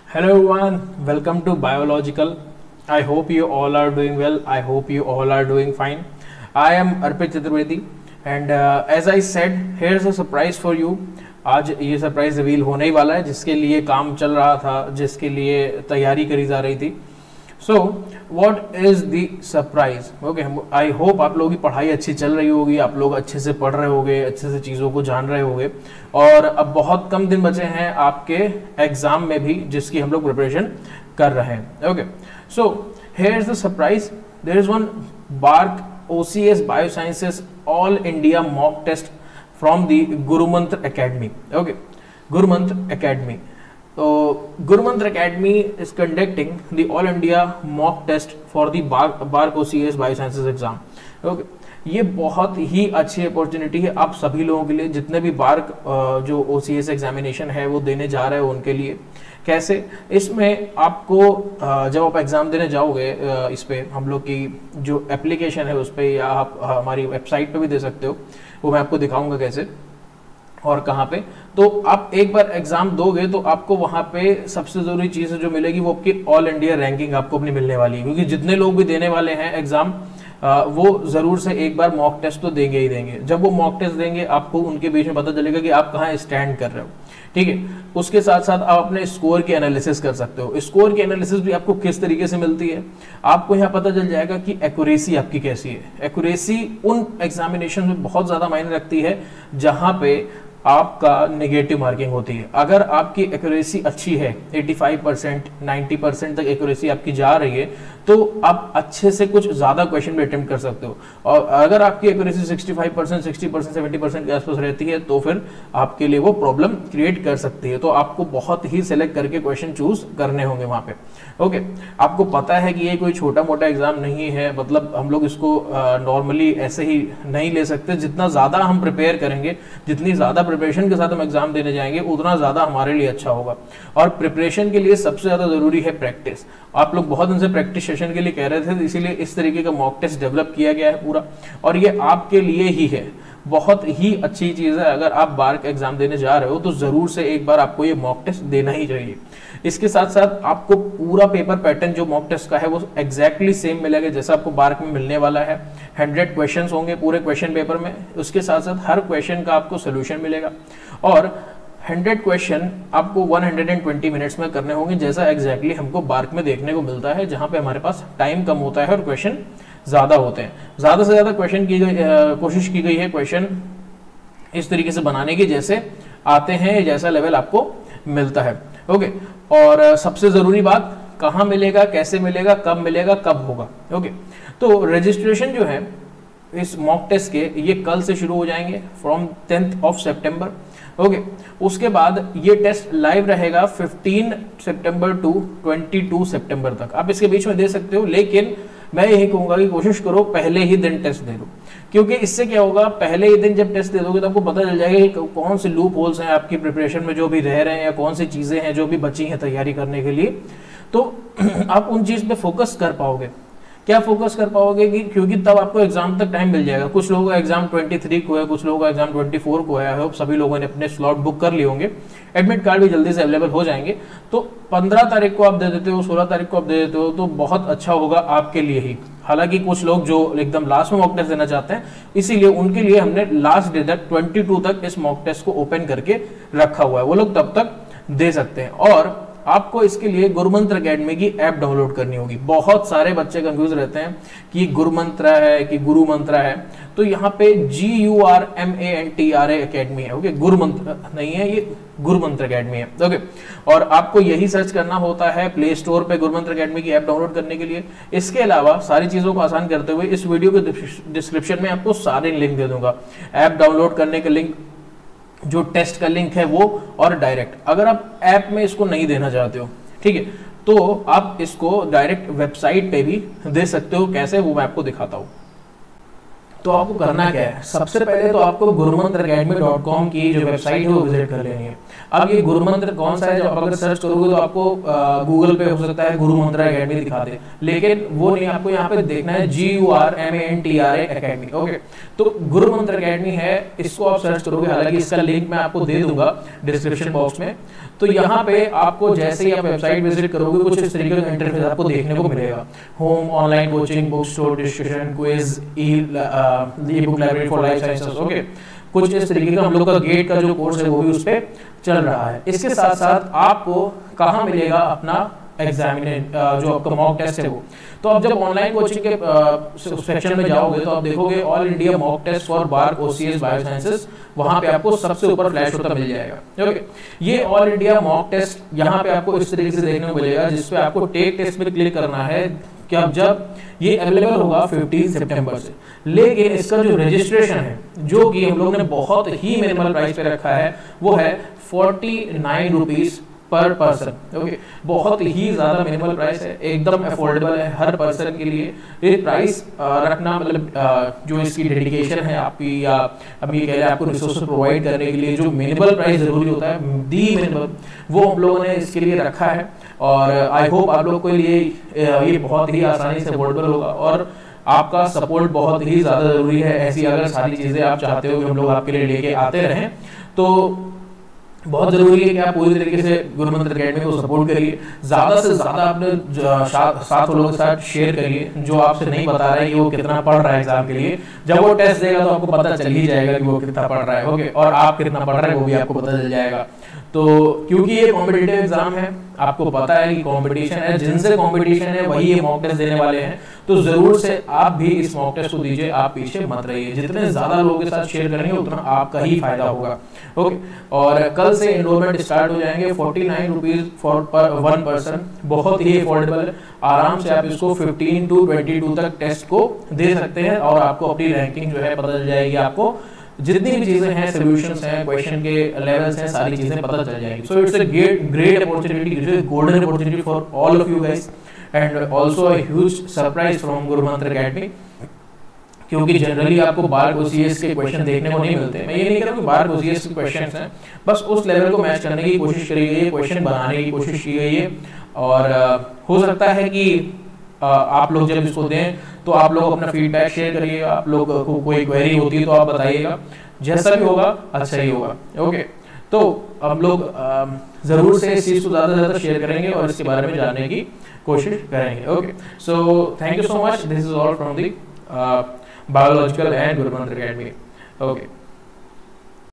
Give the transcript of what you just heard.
Hello everyone, welcome to Biological. I hope you all are doing well. I hope you all are doing fine. I am Arpit Chaturvedi and as I said, here's a surprise for you. आज ये surprise reveal होने ही वाला है, जिसके लिए काम चल रहा था, जिसके लिए तैयारी करी जा रही थी. So what is the surprise? Okay, I hope आप लोगों की पढ़ाई अच्छी चल रही होगी, आप लोग अच्छे से पढ़ रहे होंगे, अच्छे से चीज़ों को जान रहे होंगे और अब बहुत कम दिन बचे हैं आपके एग्जाम में भी, जिसकी हम लोग प्रिपरेशन कर रहे हैं. Okay, so here is the surprise. There is one BARC OCS biosciences all India mock test from the Gurumantra Academy. Okay, Gurumantra Academy. So, Gurumantra Academy is conducting the All India mock test for the BARC OCS Biosciences exam. Okay. ये बहुत ही अच्छी opportunity है आप सभी लोगों के लिए, जितने भी बार्क जो OCS एग्जामिनेशन है वो देने जा रहे हो उनके लिए. कैसे? इसमें आपको जब आप एग्जाम देने जाओगे, इस पे हम लोग की जो एप्लीकेशन है उस पर, या आप हमारी वेबसाइट पे भी दे सकते हो, वो मैं आपको दिखाऊंगा कैसे और कहाँ पे. तो आप एक बार एग्जाम दोगे तो आपको वहाँ पे सबसे जरूरी चीज जो मिलेगी वो आपकी ऑल इंडिया रैंकिंग आपको अपनी मिलने वाली है, क्योंकि जितने लोग भी देने वाले हैं एग्जाम वो जरूर से एक बार मॉक टेस्ट तो देंगे ही देंगे. जब वो मॉक टेस्ट देंगे आपको उनके बीच में पता चलेगा कि आप कहाँ स्टैंड कर रहे हो. ठीक है, उसके साथ साथ आप अपने स्कोर की एनालिसिस कर सकते हो. स्कोर की एनालिसिस भी आपको किस तरीके से मिलती है, आपको यहाँ पता चल जाएगा कि एक्यूरेसी आपकी कैसी है. एक्यूरेसी उन एग्जामिनेशन में बहुत ज्यादा मायने रखती है जहां पे आपका नेगेटिव मार्किंग होती है. अगर आपकी एक्यूरेसी अच्छी है, 85%, 90% तक एक्यूरेसी आपकी जा रही है, तो आप अच्छे से कुछ ज्यादा क्वेश्चन भी अटेम्प्ट कर सकते हो. और अगर आपकी एक्यूरेसी 65%, 60%, 70% के आसपास रहती है तो फिर आपके लिए वो प्रॉब्लम क्रिएट कर सकती है. तो आपको बहुत ही सिलेक्ट करके क्वेश्चन चूज करने होंगे वहां पे. ओके, आपको पता है कि ये कोई छोटा मोटा एग्जाम नहीं है, मतलब हम लोग इसको नॉर्मली ऐसे ही नहीं ले सकते. जितना ज्यादा हम प्रिपेयर करेंगे, जितनी ज्यादा प्रिपरेशन के साथ हम एग्जाम देने जाएंगे, उतना ज्यादा हमारे लिए अच्छा होगा. और प्रिपरेशन के लिए सबसे ज्यादा जरूरी है प्रैक्टिस. आप लोग बहुत दिन से प्रैक्टिस सेशन के लिए कह रहे थे, तो इसीलिए इस तरीके का मॉक टेस्ट डेवलप किया गया है पूरा, और ये आपके लिए ही है. बहुत ही अच्छी चीज है. अगर आप बार्क एग्जाम देने जा रहे हो तो जरूर से एक बार आपको ये मॉक टेस्ट देना ही चाहिए. इसके साथ साथ आपको पूरा पेपर पैटर्न जो मॉक टेस्ट का है वो एग्जैक्टली सेम मिलेगा जैसा आपको बार्क में मिलने वाला है. 100 क्वेश्चंस होंगे पूरे क्वेश्चन पेपर में. उसके साथ साथ हर क्वेश्चन का आपको सोल्यूशन मिलेगा और 100 क्वेश्चन आपको 120 मिनट्स में करने होंगे, जैसा एग्जैक्टली हमको बार्क में देखने को मिलता है, जहां पे हमारे पास टाइम कम होता है और क्वेश्चन ज्यादा होते हैं. ज्यादा से ज्यादा क्वेश्चन की कोशिश की गई है क्वेश्चन इस तरीके से बनाने की जैसे आते हैं, जैसा लेवल आपको मिलता है. ओके, और सबसे जरूरी बात, कहाँ मिलेगा, कैसे मिलेगा, कब मिलेगा, कब होगा. ओके, तो रजिस्ट्रेशन जो है इस मॉक टेस्ट के, ये कल से शुरू हो जाएंगे फ्रॉम 10th सितंबर. ओके, उसके बाद ये टेस्ट लाइव रहेगा 15 सितंबर टू 22 सितंबर तक. आप इसके बीच में दे सकते हो, लेकिन मैं यही कहूंगा कि कोशिश करो पहले ही दिन टेस्ट दे दो, क्योंकि इससे क्या होगा, पहले ही दिन जब टेस्ट दे दोगे तो आपको पता चल जाएगा कि कौन से लूप होल्स हैं आपकी प्रिपरेशन में जो भी रह रहे हैं, या कौन सी चीजें हैं जो भी बची हैं तैयारी करने के लिए. तो आप उन चीज पे फोकस कर पाओगे. क्या फोकस कर पाओगे कि क्योंकि तब आपको एग्जाम तक टाइम मिल जाएगा. कुछ लोगों का एग्जाम 23 को है, कुछ लोगों का एग्जाम 24 को है. आई होप सभी लोगों ने अपने स्लॉट बुक कर लिए होंगे. एडमिट कार्ड भी जल्दी से अवेलेबल हो जाएंगे. तो 15 तारीख को आप दे देते हो, 16 तारीख को आप दे देते हो, तो बहुत अच्छा होगा आपके लिए ही. हालांकि कुछ लोग जो एकदम लास्ट में मॉक टेस्ट देना चाहते हैं, इसीलिए उनके लिए हमने लास्ट डे तक 22 तक इस मॉक टेस्ट को ओपन करके रखा हुआ है. वो लोग तब तक दे सकते हैं. और आपको इसके लिए गुरुमंत्र एकेडमी की ऐप डाउनलोड करनी होगी. बहुत सारे बच्चे कंफ्यूज रहते हैं कि गुरुमंत्र है कि गुरु मंत्र है. तो यहाँ पे GURMANTRA एकेडमी है. ओके, गुरुमंत्र नहीं है, ये गुरुमंत्र एकेडमी है. ओके, और आपको यही सर्च करना होता है प्ले स्टोर पे गुरुमंत्र एकेडमी की ऐप डाउनलोड करने के लिए. इसके अलावा सारी चीजों को आसान करते हुए इस वीडियो के डिस्क्रिप्शन में आपको सारे लिंक दे दूंगा. ऐप डाउनलोड करने के लिंक, जो टेस्ट का लिंक है वो, और डायरेक्ट अगर आप ऐप में इसको नहीं देना चाहते हो, ठीक है, तो आप इसको डायरेक्ट वेबसाइट पे भी दे सकते हो. कैसे, वो मैं आपको दिखाता हूँ. तो आपको करना क्या है, सबसे पहले तो आपको gurumantracademy.com की जो वेबसाइट है वो विजिट कर लेनी है. अब ये गुरु मंत्र कौन सा है, जब अगर सर्च करोगे तो आपको गूगल पे हो सकता है गुरु मंत्रा अकेडमी दिखा दे, लेकिन वो नहीं, आपको यहाँ पे देखना है GURMANTRA अकेडमी। ओके, तो गुरु मंत्र अकेडमी है, इसको आप सर्च करोगे, हालांकि इसका लिंक मैं आपको दे दूंगा डिस्क्रिप्शन बॉक्स में। तो यहाँ पे आपको जैसे ही आप वेबसाइट विजिट करोगे कुछ इस तरीके का इंटरफेस आपको देखने को मिलेगा। Home, online coaching, book store, discussion, quiz, e book library for life sciences. Okay, कुछ इस तरीके का हम लोग का गेट का जो कोर्स है वो भी उस पर चल रहा है। इसके साथ साथ आपको कहाँ मिलेगा अपना जो आपका मॉक टेस्ट है वो, तो आप जब ऑनलाइन कोचिंग के सेक्शन में जाओगे तो आप देखोगे all India mock test for BARC OCS biosciences, वहां पे आपको सबसे ऊपर फ्लैश होता मिल जाएगा। ओके, ये ऑल इंडिया मॉक टेस्ट यहाँ पे आपको इस तरीके से देखने को मिलेगा, जिसपे आपको टेक टेस्ट पे क्लिक करना है कि अब जब ये अवेलेबल होगा 15 सितंबर से, लेकिन इसका जो रजिस्ट्रेशन है जो कि हम लोग ने बहुत ही मिनिमल प्राइस पे रखा है वो है 49 रुपीज पर पर्सन। ओके, बहुत ही ज्यादा मिनिमल प्राइस है, एकदम अफोर्डेबल है हर पर्सन के लिए। ये प्राइस रखना मतलब जो इसकी डेडिकेशन है आपकी, या अभी कह रहे हैं आपको रिसोर्स प्रोवाइड करने के लिए जो मिनिमल प्राइस जरूरी होता है, दी मिनिमल, वो हम लोगों ने इसके लिए रखा है। और आई होप आप लोग के लिए ये बहुत ही आसानी से अफोर्डेबल होगा, और आपका सपोर्ट बहुत ही ज्यादा जरूरी है। ऐसी अगर सारी चीजें आप चाहते हो कि हम लोग आपके लिए लेके आते रहें, तो बहुत जरूरी है कि आप पूरी तरीके से गुरु मंत्र अकेडमी को सपोर्ट करिए, ज्यादा से ज्यादा अपने साथ लोगों के साथ शेयर करिए जो आपसे नहीं बता रहे कि वो कितना पढ़ रहा है एग्जाम के लिए। जब वो टेस्ट देगा तो आपको पता चल ही जाएगा कि वो कितना पढ़ रहा है। ओके, और आप कितना पढ़ रहे हैं वो भी आपको पता चल जाएगा। तो क्योंकि ये कॉम्पिटिटिव एग्जाम है, आपको पता है कि कंपटीशन है, जिनसे कंपटीशन है वही ये मॉक टेस्ट देने वाले हैं, तो जरूर से आप भी इस मॉक टेस्ट को दीजिए, आप पीछे मत रहिए। जितने ज्यादा लोगों के साथ शेयर करेंगे उतना आपका ही फायदा होगा। ओके, और कल से एनरोलमेंट स्टार्ट हो जाएंगे। 49 रुपीज फॉर वन पर्सन, बहुत ही अफोर्डेबल है। आराम से आप इसको 15 to 22 तक टेस्ट को दे सकते हैं, और आपको अपनी रैंकिंग जो है पता चल जाएगी। आपको जितनी भी चीजें हैं, सॉल्यूशंस हैं, क्वेश्चन के लेवल्स हैं, सारी चीजें पता चल जाएगी। So it's a great opportunity, it's a golden opportunity for all of you guys, and also a huge surprise from Gurumantra academy, क्योंकि जनरली आपको बार OCS के क्वेश्चन देखने को नहीं मिलते। मैं ये नहीं कह रहा हूँ कि बार OCS के क्वेश्चंस हैं, बस उस लेवल को मैच करने की कोशिश करी गई है, क्वेश्चन बनाने की कोशिश की गई है। और हो सकता है कि आप लोग जब इसको दें तो आप लोग अपना फीडबैक शेयर करिएगा, आप लोग को कोई क्वेरी होती है तो आप बताइएगा, जैसा भी होगा अच्छा ही होगा। ओके, तो हम लोग जरूर से इस चीज को ज्यादा से ज्यादा शेयर करेंगे और इसके बारे में जानने की कोशिश करेंगे। Okay, so thank you so much, this is all from the biological and Gurumantra academy. Okay.